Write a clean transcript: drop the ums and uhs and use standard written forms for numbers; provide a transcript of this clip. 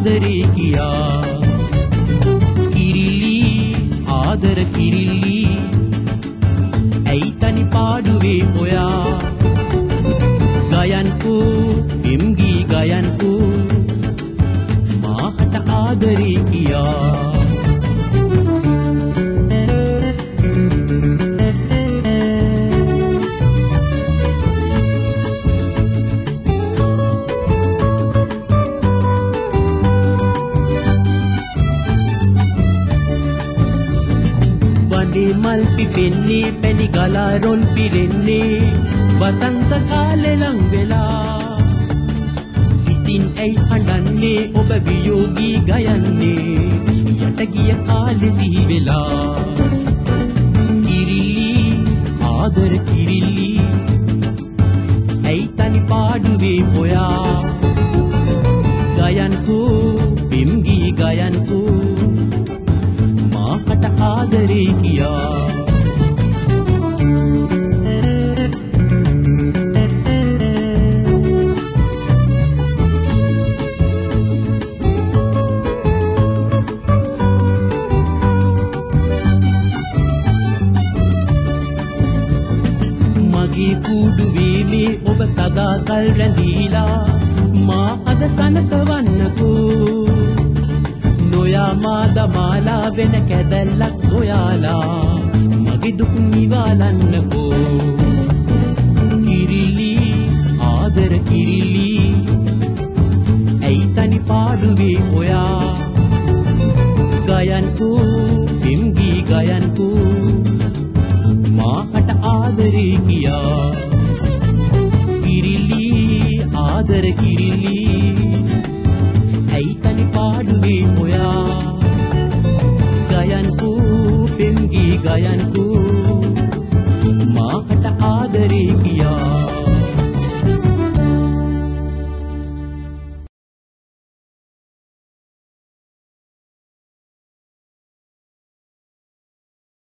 ආදරේ කියා කිරිලි ආදර කිරිලි ඇයි තනි පාඩුවේ ඔයා ගයන්කෝ බිම්ගී ගයන්කෝ මාහට ආදරේ කියා මල් පිපෙන්නේ පැණි ගලා රොන් පිරෙන්නේ වසන්ත කාලේ ලං වෙලා ඉතින් ඇයි හඬන්නේ ඔබ වියෝගී ගයන්නේ යට ගිය කාලේ සිහි වෙලා කිරිලි ආදර කිරිලි ඇයි තනි පාඩුවේ ඔයා ගයන්කෝ බිම්ගී ගයන්කෝ මාහට ආදරේ කියා මගේ කුඩුවේ මේ ඔබ සදාකල් රැඳීලා මා අද සනසවන්නකෝ නොයා මාදමාලා වෙන කැදැල්ලක් සොයාලා මගේ දුක් නිවාලන්නකෝ කිරිලි ආදර කිරිලි ඇයි තනි පාඩුවේ ඔයා ගයන්කෝ බිම්ගී ගයන්කෝ මාහට ආදරේ කියා කිරිලි ආදර කිරිලි ඇයි තනි පාඩුවේ ඔයා ගයන්කෝ බිම්ගී ගයන්කෝ මාහට ආදරේ කියා